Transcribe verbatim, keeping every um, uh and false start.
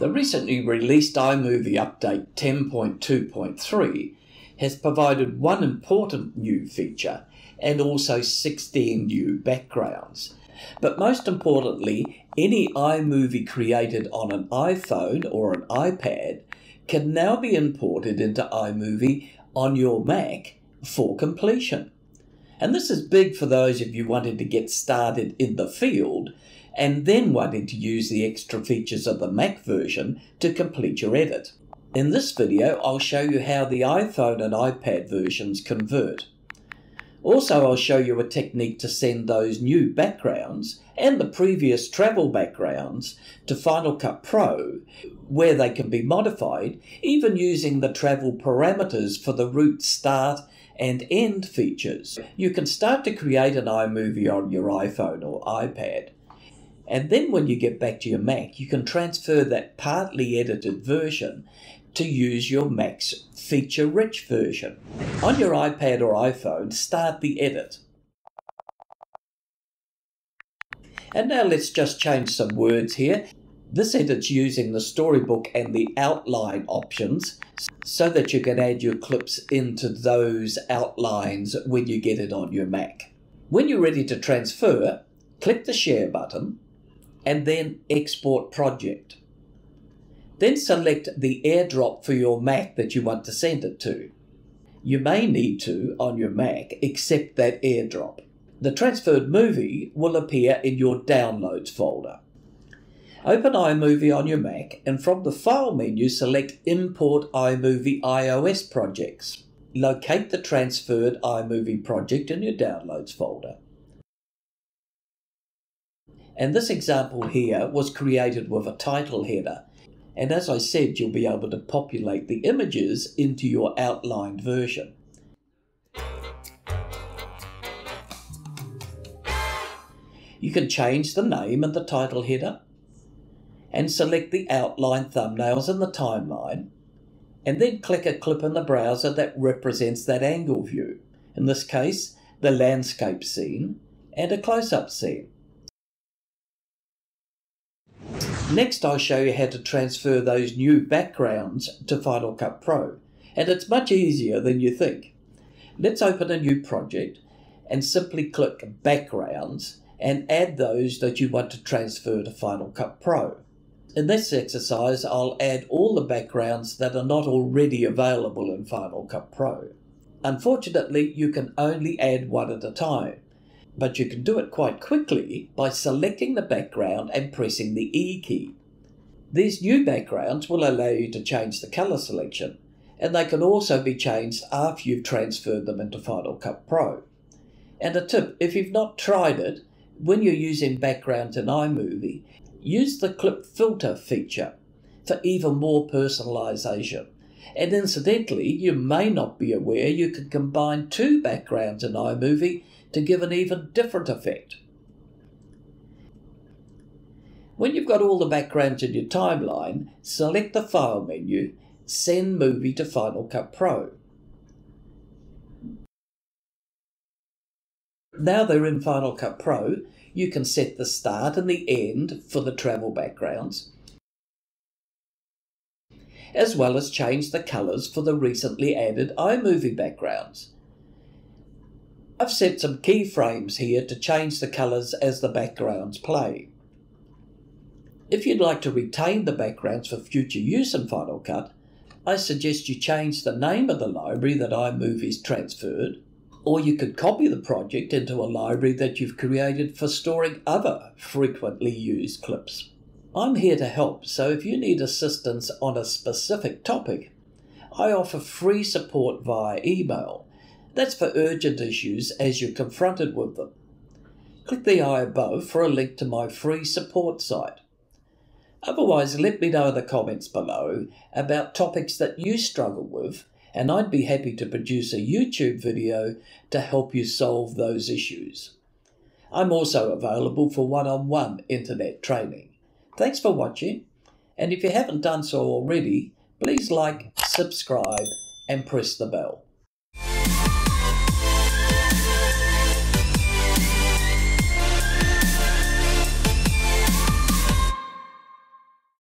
The recently released iMovie update ten point two point three has provided one important new feature and also sixteen new backgrounds. But most importantly, any iMovie created on an iPhone or an iPad can now be imported into iMovie on your Mac for completion. And this is big for those of you wanting to get started in the field and then wanting to use the extra features of the Mac version to complete your edit. In this video, I'll show you how the iPhone and iPad versions convert. Also, I'll show you a technique to send those new backgrounds and the previous travel backgrounds to Final Cut Pro, where they can be modified, even using the travel parameters for the root start and end features. You can start to create an iMovie on your iPhone or iPad, and then when you get back to your Mac, you can transfer that partly edited version to use your Mac's feature-rich version. On your iPad or iPhone, start the edit. And now let's just change some words here. This edit's using the storybook and the outline options so that you can add your clips into those outlines when you get it on your Mac. When you're ready to transfer, click the Share button and then Export Project. Then select the airdrop for your Mac that you want to send it to. You may need to, on your Mac, accept that airdrop. The transferred movie will appear in your Downloads folder. Open iMovie on your Mac and from the File menu select Import iMovie iOS Projects. Locate the transferred iMovie project in your Downloads folder. And this example here was created with a title header. And as I said, you'll be able to populate the images into your outlined version. You can change the name and the title header and select the outline thumbnails and the timeline, and then click a clip in the browser that represents that angle view. In this case, the landscape scene and a close-up scene. Next, I'll show you how to transfer those new backgrounds to Final Cut Pro, and it's much easier than you think. Let's open a new project and simply click Backgrounds and add those that you want to transfer to Final Cut Pro. In this exercise, I'll add all the backgrounds that are not already available in Final Cut Pro. Unfortunately, you can only add one at a time, but you can do it quite quickly by selecting the background and pressing the E key. These new backgrounds will allow you to change the color selection, and they can also be changed after you've transferred them into Final Cut Pro. And a tip, if you've not tried it, when you're using backgrounds in iMovie, use the Clip Filter feature for even more personalization. And incidentally, you may not be aware you can combine two backgrounds in iMovie to give an even different effect. When you've got all the backgrounds in your timeline, select the File menu, Send Movie to Final Cut Pro. Now they're in Final Cut Pro, you can set the start and the end for the travel backgrounds, as well as change the colours for the recently added iMovie backgrounds. I've set some keyframes here to change the colours as the backgrounds play. If you'd like to retain the backgrounds for future use in Final Cut, I suggest you change the name of the library that iMovie's transferred, or you could copy the project into a library that you've created for storing other frequently used clips. I'm here to help, so if you need assistance on a specific topic, I offer free support via email. That's for urgent issues as you're confronted with them. Click the eye above for a link to my free support site. Otherwise, let me know in the comments below about topics that you struggle with, and I'd be happy to produce a YouTube video to help you solve those issues. I'm also available for one-on-one internet training. Thanks for watching, and if you haven't done so already, please like, subscribe, and press the bell.